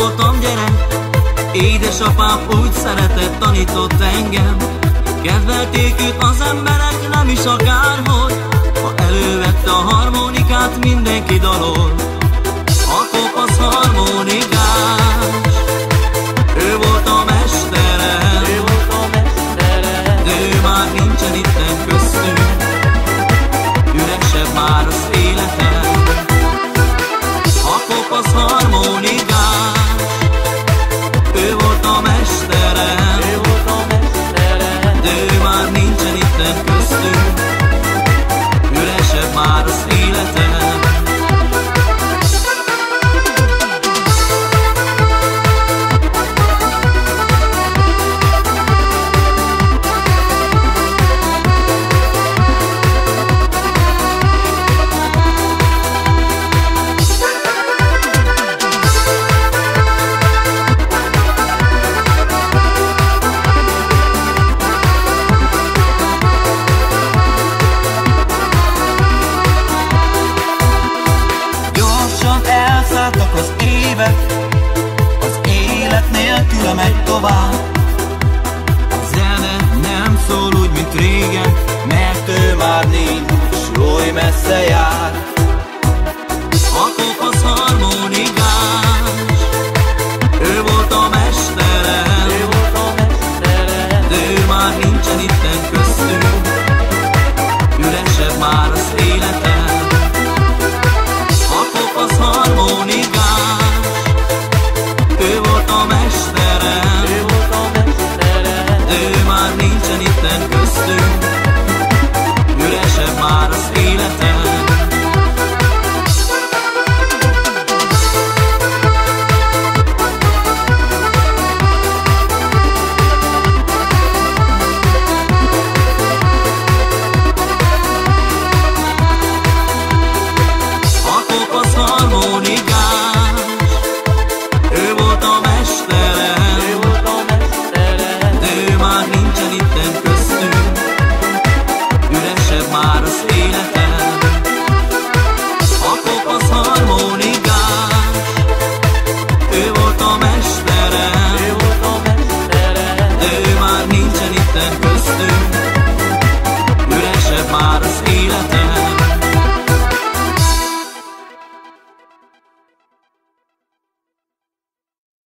voltam gyerek, édesapám úgy szeretett, tanított engem. Kedvelték őt az emberek, nem is akárhogy, ha elővette a harmonikát, mindenki dalol. A kopasz harmonikás, ő volt a mestere, de ő már nincsen itten köztünk, üresebb már az élete. A kopasz harmonikás, ő volt a mestere, de ő már nincsen itten köztünk, üresebb már az élete. Az évek, az élet nélkül megy tovább. A zene nem szól úgy, mint régen, mert ő már nincs, s oly messze jár.